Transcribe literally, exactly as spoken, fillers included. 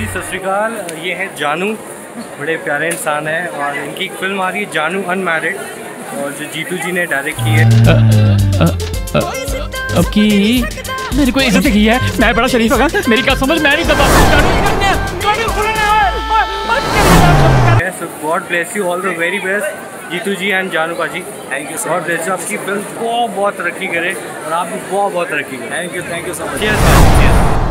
सत श्री अकाल। ये है जानू, बड़े प्यारे इंसान हैं और इनकी एक फिल्म आ रही है जानू अनमैरिड, और जो जीतू जी ने डायरेक्ट की है। अब की मेरी कोई इज्जत की है, मैं बड़ा शरीफ होगा, मेरी क्या समझ मैं नहीं दबा। God bless you, all the very best Jeetu ji and Janu paaji. Thank you so much. Bless you, आपकी फिल्म बहुत बहुत तरक्की करे और आप भी बहुत बहुत तरक्की करें। Thank you thank you so much. Cheers.